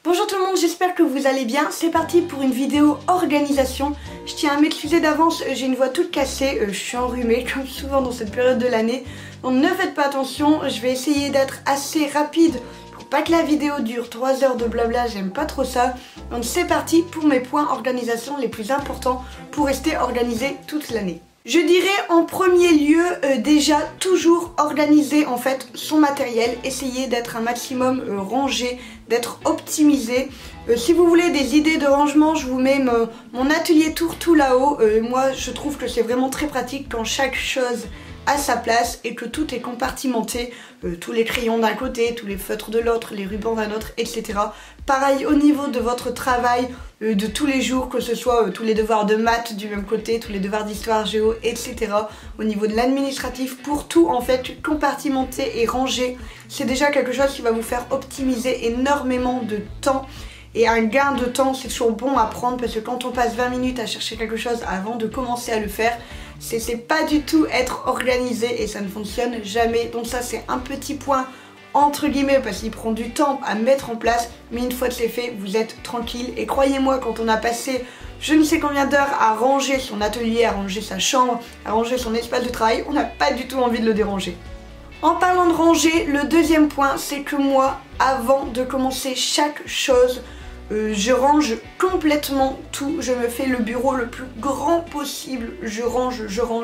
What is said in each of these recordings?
Bonjour tout le monde, j'espère que vous allez bien. C'est parti pour une vidéo organisation. Je tiens à m'excuser d'avance, j'ai une voix toute cassée, je suis enrhumée comme souvent dans cette période de l'année. Donc ne faites pas attention, je vais essayer d'être assez rapide pour pas que la vidéo dure 3 heures de blabla, j'aime pas trop ça. Donc c'est parti pour mes points organisation les plus importants pour rester organisé toute l'année. Je dirais en premier lieu déjà toujours organiser en fait son matériel, essayer d'être un maximum rangé, d'être optimisé. Si vous voulez des idées de rangement, je vous mets mon atelier tour tout là-haut. Moi je trouve que c'est vraiment très pratique quand chaque chose a sa place et que tout est compartimenté, tous les crayons d'un côté, tous les feutres de l'autre, les rubans d'un autre, etc. Pareil au niveau de votre travail de tous les jours, que ce soit tous les devoirs de maths du même côté, tous les devoirs d'histoire, géo, etc. Au niveau de l'administratif, pour tout en fait compartimenter et ranger, c'est déjà quelque chose qui va vous faire optimiser énormément de temps. Et un gain de temps, c'est toujours bon à prendre parce que quand on passe 20 minutes à chercher quelque chose avant de commencer à le faire, c'est pas du tout être organisé et ça ne fonctionne jamais. Donc ça c'est un petit point entre guillemets parce qu'il prend du temps à mettre en place, mais une fois que c'est fait, vous êtes tranquille. Et croyez-moi, quand on a passé je ne sais combien d'heures à ranger son atelier, à ranger sa chambre, à ranger son espace de travail, on n'a pas du tout envie de le déranger. En parlant de ranger, le deuxième point, c'est que moi, avant de commencer chaque chose, je range complètement tout, je me fais le bureau le plus grand possible, je range.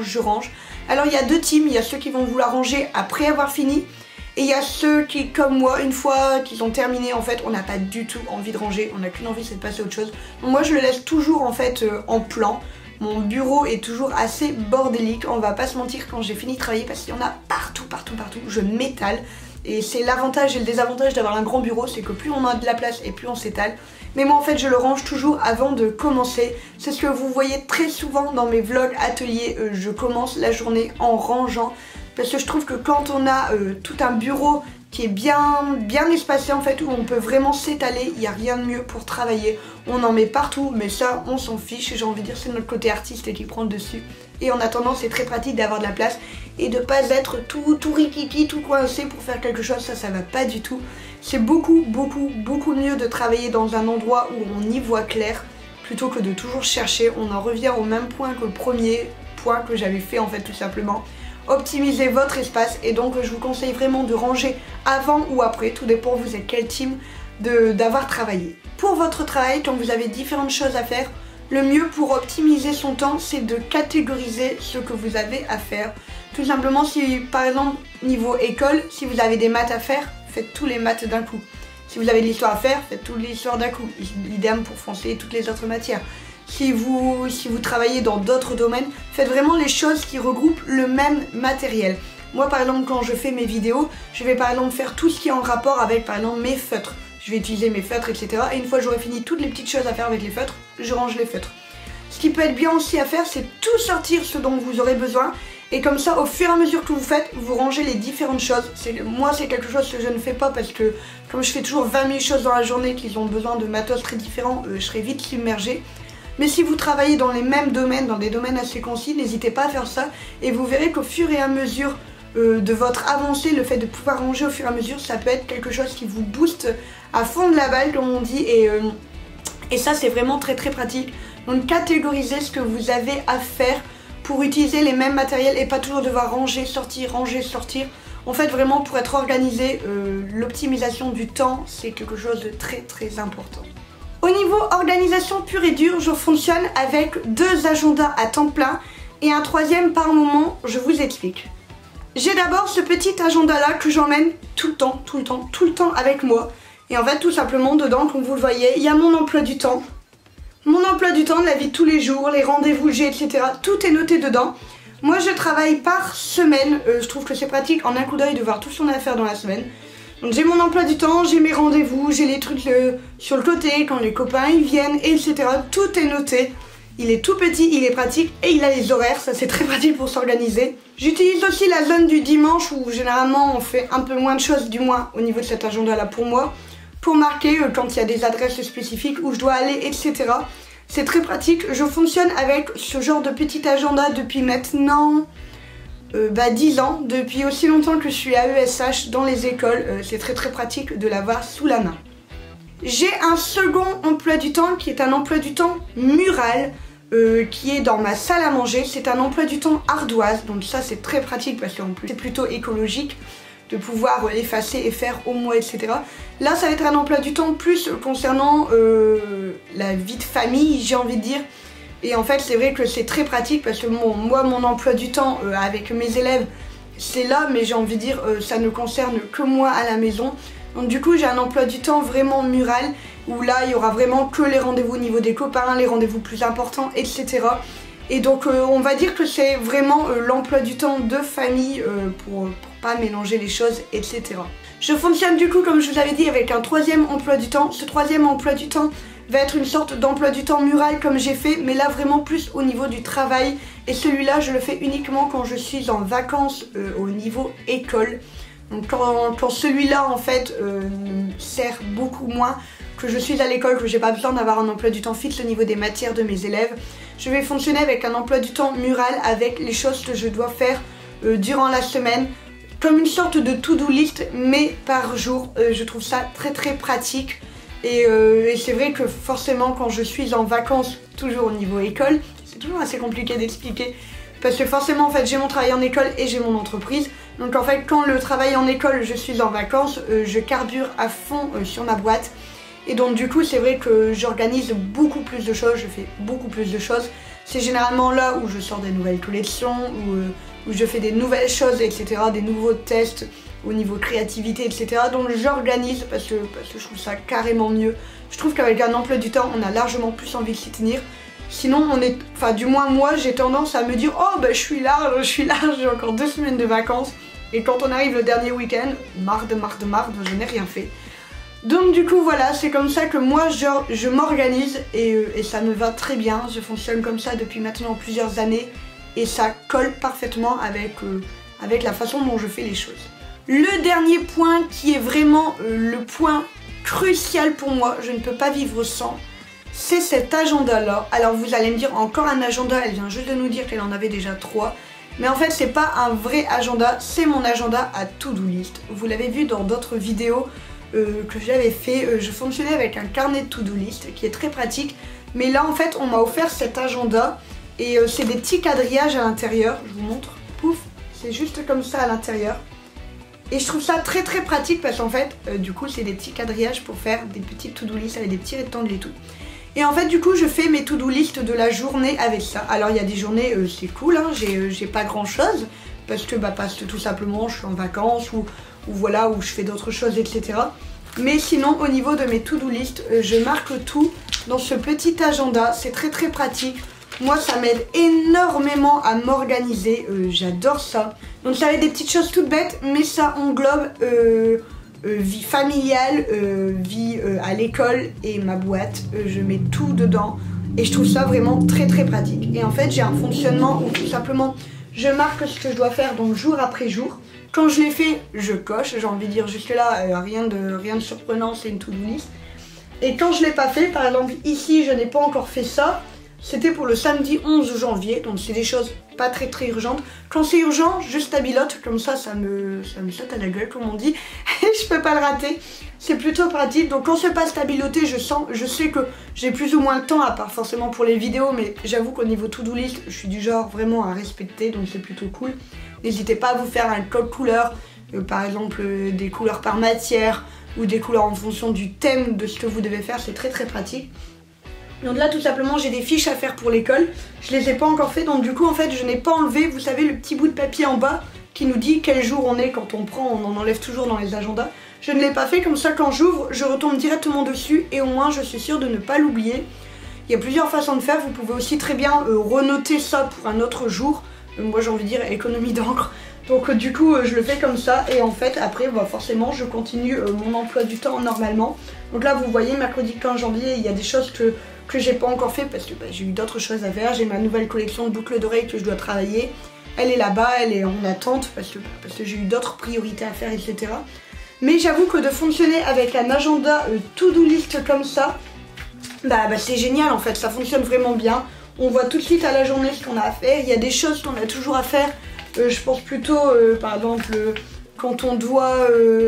Alors il y a deux teams, il y a ceux qui vont vouloir ranger après avoir fini et il y a ceux qui, comme moi, une fois qu'ils ont terminé, en fait, on n'a pas du tout envie de ranger, on n'a qu'une envie, c'est de passer à autre chose. Donc moi je le laisse toujours en fait en plan. Mon bureau est toujours assez bordélique, on va pas se mentir quand j'ai fini de travailler parce qu'il y en a partout, je m'étale. Et c'est l'avantage et le désavantage d'avoir un grand bureau, c'est que plus on a de la place et plus on s'étale. Mais moi en fait je le range toujours avant de commencer. C'est ce que vous voyez très souvent dans mes vlogs ateliers, je commence la journée en rangeant. Parce que je trouve que quand on a tout un bureau qui est bien espacé en fait, où on peut vraiment s'étaler, il n'y a rien de mieux pour travailler. On en met partout, mais ça on s'en fiche, j'ai envie de dire c'est notre côté artiste qui prend le dessus. Et en attendant c'est très pratique d'avoir de la place et de pas être tout rikiki, tout coincé pour faire quelque chose, ça va pas du tout. C'est beaucoup mieux de travailler dans un endroit où on y voit clair plutôt que de toujours chercher. On en revient au même point que le premier point que j'avais fait en fait tout simplement. Optimisez votre espace et donc je vous conseille vraiment de ranger avant ou après, tout dépend vous êtes quel team d'avoir travaillé. Pour votre travail, quand vous avez différentes choses à faire, le mieux pour optimiser son temps, c'est de catégoriser ce que vous avez à faire. Tout simplement, si par exemple, niveau école, si vous avez des maths à faire, faites tous les maths d'un coup. Si vous avez de l'histoire à faire, faites toute l'histoire d'un coup. Idem pour français et toutes les autres matières. Si vous travaillez dans d'autres domaines, faites vraiment les choses qui regroupent le même matériel. Moi par exemple, quand je fais mes vidéos, je vais par exemple faire tout ce qui est en rapport avec par exemple mes feutres. Je vais utiliser mes feutres, etc. Et une fois que j'aurai fini toutes les petites choses à faire avec les feutres, je range les feutres. Ce qui peut être bien aussi à faire, c'est tout sortir ce dont vous aurez besoin. Et comme ça, au fur et à mesure que vous faites, vous rangez les différentes choses. Moi, c'est quelque chose que je ne fais pas parce que comme je fais toujours 20 000 choses dans la journée qui ont besoin de matos très différents, je serai vite submergée. Mais si vous travaillez dans les mêmes domaines, dans des domaines assez concis, n'hésitez pas à faire ça. Et vous verrez qu'au fur et à mesure de votre avancée, le fait de pouvoir ranger au fur et à mesure, ça peut être quelque chose qui vous booste à fond de la balle, comme on dit. Et ça, c'est vraiment très pratique. Donc catégorisez ce que vous avez à faire pour utiliser les mêmes matériels et pas toujours devoir ranger, sortir. En fait, vraiment pour être organisé, l'optimisation du temps, c'est quelque chose de très important. Au niveau organisation pure et dure, je fonctionne avec 2 agendas à temps plein et un troisième par moment, je vous explique. J'ai d'abord ce petit agenda là que j'emmène tout le temps avec moi. Et en fait tout simplement dedans, comme vous le voyez, il y a mon emploi du temps. Mon emploi du temps de la vie de tous les jours, les rendez-vous que j'ai, etc. Tout est noté dedans. Moi je travaille par semaine, je trouve que c'est pratique en un coup d'œil de voir tout ce qu'on a à faire dans la semaine. Donc j'ai mon emploi du temps, j'ai mes rendez-vous, j'ai les trucs sur le côté, quand les copains ils viennent, etc. Tout est noté. Il est tout petit, il est pratique et il a les horaires, ça c'est très pratique pour s'organiser. J'utilise aussi la zone du dimanche où généralement on fait un peu moins de choses, du moins au niveau de cet agenda là pour moi, pour marquer quand il y a des adresses spécifiques où je dois aller, etc. C'est très pratique, je fonctionne avec ce genre de petit agenda depuis maintenant 10 ans, depuis aussi longtemps que je suis AESH dans les écoles, c'est très pratique de l'avoir sous la main. J'ai un second emploi du temps qui est un emploi du temps mural. Qui est dans ma salle à manger. C'est un emploi du temps ardoise, donc ça c'est très pratique parce qu'en plus c'est plutôt écologique de pouvoir effacer et faire au moins, etc. Là ça va être un emploi du temps plus concernant la vie de famille, j'ai envie de dire. Et en fait c'est vrai que c'est très pratique parce que moi mon emploi du temps avec mes élèves c'est là, mais j'ai envie de dire ça ne concerne que moi à la maison. Donc du coup j'ai un emploi du temps vraiment mural où là il y aura vraiment que les rendez-vous au niveau des copains, les rendez-vous plus importants, etc. Et donc on va dire que c'est vraiment l'emploi du temps de famille pour pas mélanger les choses, etc. Je fonctionne du coup comme je vous avais dit avec un troisième emploi du temps. Ce troisième emploi du temps va être une sorte d'emploi du temps mural comme j'ai fait, mais là vraiment plus au niveau du travail. Et celui-là je le fais uniquement quand je suis en vacances au niveau école. Donc quand celui-là en fait me sert beaucoup moins, que je suis à l'école, que j'ai pas besoin d'avoir un emploi du temps fixe au niveau des matières de mes élèves, je vais fonctionner avec un emploi du temps mural avec les choses que je dois faire durant la semaine, comme une sorte de to-do list mais par jour. Je trouve ça très très pratique et c'est vrai que forcément quand je suis en vacances, toujours au niveau école, c'est toujours assez compliqué d'expliquer. Parce que forcément en fait j'ai mon travail en école et j'ai mon entreprise. Donc en fait quand le travail en école je suis en vacances, je carbure à fond sur ma boîte. Et donc du coup c'est vrai que j'organise beaucoup plus de choses, je fais beaucoup plus de choses. C'est généralement là où je sors des nouvelles collections, où je fais des nouvelles choses, etc. Des nouveaux tests au niveau créativité, etc. Donc j'organise parce que je trouve ça carrément mieux. Je trouve qu'avec un emploi du temps on a largement plus envie de s'y tenir. Sinon on est, enfin du moins moi j'ai tendance à me dire oh bah je suis large, j'ai encore 2 semaines de vacances. Et quand on arrive le dernier week-end, marre de je n'ai rien fait. Donc du coup voilà, c'est comme ça que moi je m'organise et ça me va très bien. Je fonctionne comme ça depuis maintenant plusieurs années et ça colle parfaitement avec la façon dont je fais les choses. Le dernier point qui est vraiment le point crucial pour moi, je ne peux pas vivre sans, c'est cet agenda là. Alors vous allez me dire encore un agenda, elle vient juste de nous dire qu'elle en avait déjà 3. Mais en fait c'est pas un vrai agenda, c'est mon agenda à to-do list. Vous l'avez vu dans d'autres vidéos que j'avais fait, je fonctionnais avec un carnet de to-do list qui est très pratique. Mais là en fait on m'a offert cet agenda et c'est des petits quadrillages à l'intérieur, je vous montre, pouf, c'est juste comme ça à l'intérieur. Et je trouve ça très très pratique parce qu'en fait du coup c'est des petits quadrillages pour faire des petites to-do list avec des petits rectangles et tout. Et en fait du coup je fais mes to-do list de la journée avec ça. Alors il y a des journées c'est cool, hein, j'ai pas grand chose parce que parce que tout simplement je suis en vacances ou voilà, où je fais d'autres choses, etc. Mais sinon au niveau de mes to-do list, je marque tout dans ce petit agenda, c'est très très pratique. Moi ça m'aide énormément à m'organiser, j'adore ça. Donc ça va être des petites choses toutes bêtes, mais ça englobe vie familiale, vie à l'école et ma boîte. Je mets tout dedans et je trouve ça vraiment très très pratique. Et en fait j'ai un fonctionnement où tout simplement je marque ce que je dois faire donc jour après jour. Quand je l'ai fait, je coche, j'ai envie de dire jusque là rien de surprenant, c'est une to-do list. Et quand je l'ai pas fait, par exemple ici je n'ai pas encore fait ça, c'était pour le samedi 11 janvier, donc c'est des choses pas très très urgentes. Quand c'est urgent, je stabilote, comme ça me saute à la gueule comme on dit, et je peux pas le rater. C'est plutôt pratique, donc quand c'est pas stabiloté, je sais que j'ai plus ou moins le temps, à part forcément pour les vidéos, mais j'avoue qu'au niveau to-do list, je suis du genre vraiment à respecter, donc c'est plutôt cool. N'hésitez pas à vous faire un code couleur, par exemple des couleurs par matière, ou des couleurs en fonction du thème de ce que vous devez faire, c'est très très pratique. Donc là tout simplement j'ai des fiches à faire pour l'école, je les ai pas encore fait, donc du coup en fait je n'ai pas enlevé, vous savez le petit bout de papier en bas qui nous dit quel jour on est quand on prend, on en enlève toujours dans les agendas. Je ne l'ai pas fait, comme ça quand j'ouvre je retombe directement dessus et au moins je suis sûre de ne pas l'oublier. Il y a plusieurs façons de faire, vous pouvez aussi très bien renoter ça pour un autre jour, moi j'ai envie de dire économie d'encre. Donc du coup je le fais comme ça et en fait après forcément je continue mon emploi du temps normalement. Donc là vous voyez mercredi 15 janvier il y a des choses que j'ai pas encore fait parce que j'ai eu d'autres choses à faire. J'ai ma nouvelle collection de boucles d'oreilles que je dois travailler. Elle est là-bas, elle est en attente parce que j'ai eu d'autres priorités à faire, etc. Mais j'avoue que de fonctionner avec un agenda to-do list comme ça, c'est génial en fait, ça fonctionne vraiment bien. On voit tout de suite à la journée ce qu'on a à faire. Il y a des choses qu'on a toujours à faire. Je pense plutôt par exemple quand on doit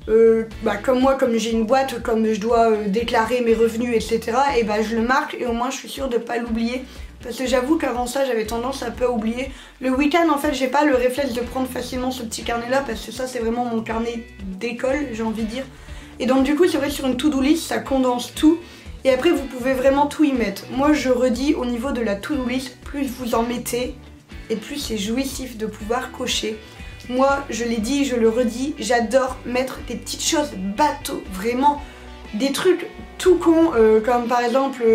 comme moi, comme j'ai une boîte, comme je dois déclarer mes revenus, etc. Et bah je le marque et au moins je suis sûre de pas l'oublier. Parce que j'avoue qu'avant ça j'avais tendance à peu oublier. Le week-end en fait j'ai pas le réflexe de prendre facilement ce petit carnet là parce que ça c'est vraiment mon carnet d'école, j'ai envie de dire. Et donc du coup c'est vrai que sur une to-do list ça condense tout. Et après vous pouvez vraiment tout y mettre. Moi je redis au niveau de la to-do list, plus vous en mettez et plus c'est jouissif de pouvoir cocher. Moi je l'ai dit, je le redis, j'adore mettre des petites choses bateau, vraiment des trucs tout cons comme par exemple...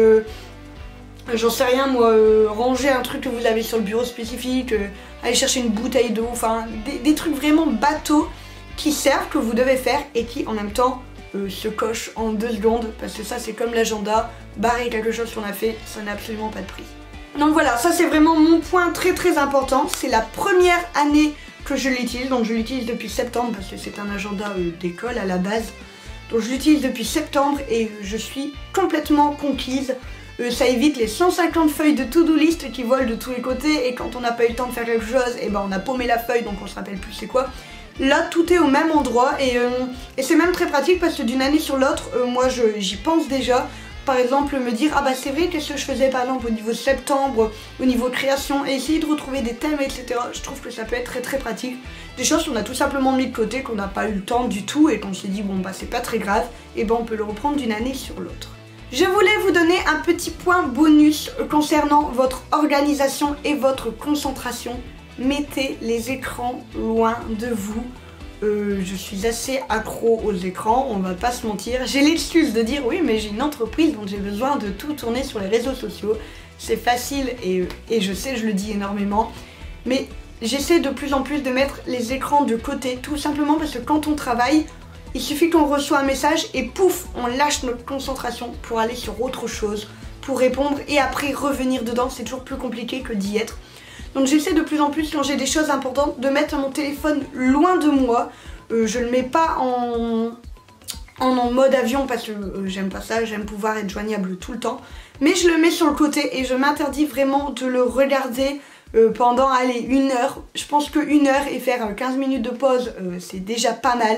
j'en sais rien moi, ranger un truc que vous avez sur le bureau spécifique, aller chercher une bouteille d'eau, enfin des trucs vraiment bateaux qui servent, que vous devez faire et qui en même temps se cochent en 2 secondes parce que ça c'est comme l'agenda, barrer quelque chose qu'on a fait, ça n'a absolument pas de prix. Donc voilà, ça c'est vraiment mon point très important, c'est la première année que je l'utilise, donc je l'utilise depuis septembre parce que c'est un agenda d'école à la base. Donc je l'utilise depuis septembre et je suis complètement conquise. Ça évite les 150 feuilles de to-do list qui volent de tous les côtés et quand on n'a pas eu le temps de faire quelque chose, et ben on a paumé la feuille donc on se rappelle plus c'est quoi. Là tout est au même endroit et c'est même très pratique parce que d'une année sur l'autre, moi j'y pense déjà. Par exemple me dire ah bah c'est vrai qu'est-ce que je faisais par exemple au niveau septembre, au niveau création et essayer de retrouver des thèmes etc. Je trouve que ça peut être très pratique. Des choses qu'on a tout simplement mis de côté, qu'on n'a pas eu le temps du tout et qu'on s'est dit bon bah c'est pas très grave, et ben on peut le reprendre d'une année sur l'autre. Je voulais vous donner un petit point bonus concernant votre organisation et votre concentration. Mettez les écrans loin de vous. Je suis assez accro aux écrans, on va pas se mentir. J'ai l'excuse de dire oui mais j'ai une entreprise donc j'ai besoin de tout tourner sur les réseaux sociaux. C'est facile et je sais je le dis énormément. Mais j'essaie de plus en plus de mettre les écrans de côté tout simplement parce que quand on travaille, il suffit qu'on reçoit un message et pouf, on lâche notre concentration pour aller sur autre chose, pour répondre et après revenir dedans, c'est toujours plus compliqué que d'y être. Donc j'essaie de plus en plus quand j'ai des choses importantes de mettre mon téléphone loin de moi. Je le mets pas en mode avion parce que j'aime pas ça, j'aime pouvoir être joignable tout le temps. Mais je le mets sur le côté et je m'interdis vraiment de le regarder pendant allez, 1 heure. Je pense que 1 heure et faire 15 minutes de pause c'est déjà pas mal.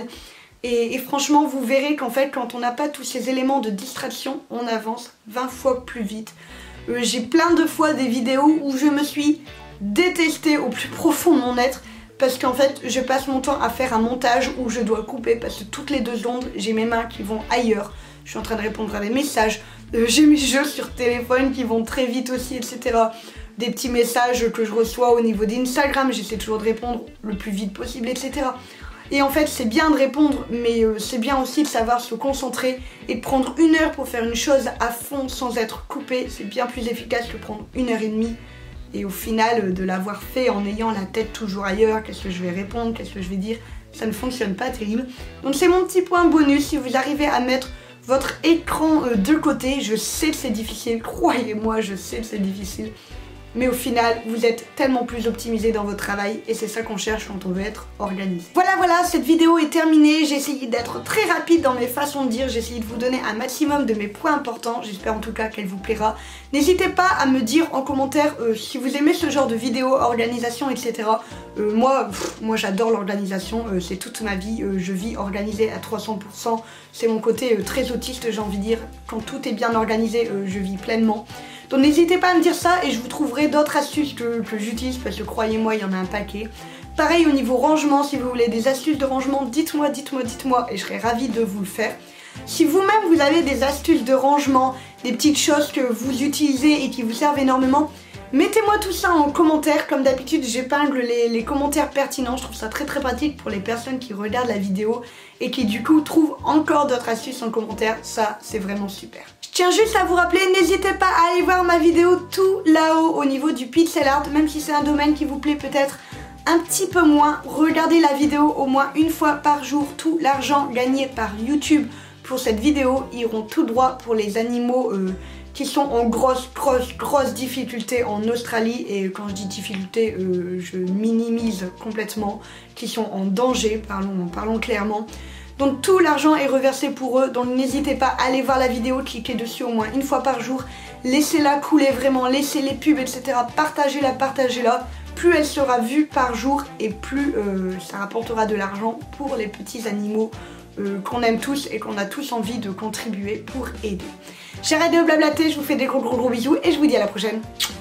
Et franchement vous verrez qu'en fait quand on n'a pas tous ces éléments de distraction, on avance 20 fois plus vite. J'ai plein de fois des vidéos où je me suis détestée au plus profond de mon être parce qu'en fait je passe mon temps à faire un montage où je dois couper parce que toutes les 2 secondes j'ai mes mains qui vont ailleurs. Je suis en train de répondre à des messages, j'ai mes jeux sur téléphone qui vont très vite aussi etc. Des petits messages que je reçois au niveau d'Instagram, j'essaie toujours de répondre le plus vite possible etc. Et en fait c'est bien de répondre mais c'est bien aussi de savoir se concentrer et de prendre 1 heure pour faire une chose à fond sans être coupé. C'est bien plus efficace que prendre 1h30 et au final de l'avoir fait en ayant la tête toujours ailleurs. Qu'est-ce que je vais répondre, qu'est-ce que je vais dire, ça ne fonctionne pas terrible. Donc c'est mon petit point bonus si vous arrivez à mettre votre écran de côté. Je sais que c'est difficile, croyez-moi je sais que c'est difficile. Mais au final, vous êtes tellement plus optimisé dans votre travail et c'est ça qu'on cherche quand on veut être organisé. Voilà, cette vidéo est terminée. J'ai essayé d'être très rapide dans mes façons de dire. J'ai essayé de vous donner un maximum de mes points importants. J'espère en tout cas qu'elle vous plaira. N'hésitez pas à me dire en commentaire si vous aimez ce genre de vidéo, organisation, etc. Moi j'adore l'organisation. C'est toute ma vie. Je vis organisée à 300%. C'est mon côté très autiste, j'ai envie de dire. Quand tout est bien organisé, je vis pleinement. Donc n'hésitez pas à me dire ça et je vous trouverai d'autres astuces que j'utilise parce que croyez-moi il y en a un paquet. Pareil au niveau rangement, si vous voulez des astuces de rangement, dites-moi et je serai ravie de vous le faire. Si vous-même vous avez des astuces de rangement, des petites choses que vous utilisez et qui vous servent énormément, mettez-moi tout ça en commentaire. Comme d'habitude j'épingle les commentaires pertinents, je trouve ça très pratique pour les personnes qui regardent la vidéo et qui du coup trouvent encore d'autres astuces en commentaire, ça c'est vraiment super. Je tiens juste à vous rappeler, n'hésitez pas à aller voir ma vidéo tout là-haut au niveau du pixel art, même si c'est un domaine qui vous plaît peut-être un petit peu moins, regardez la vidéo au moins 1 fois par jour. Tout l'argent gagné par YouTube pour cette vidéo iront tout droit pour les animaux qui sont en grosse difficulté en Australie. Et quand je dis difficulté, je minimise complètement, qui sont en danger, parlons clairement. Donc tout l'argent est reversé pour eux, donc n'hésitez pas à aller voir la vidéo, cliquez dessus au moins 1 fois par jour, laissez-la couler vraiment, laissez les pubs etc, partagez-la, plus elle sera vue par jour et plus ça rapportera de l'argent pour les petits animaux qu'on aime tous et qu'on a tous envie de contribuer pour aider. J'arrête de blablater, je vous fais des gros bisous et je vous dis à la prochaine.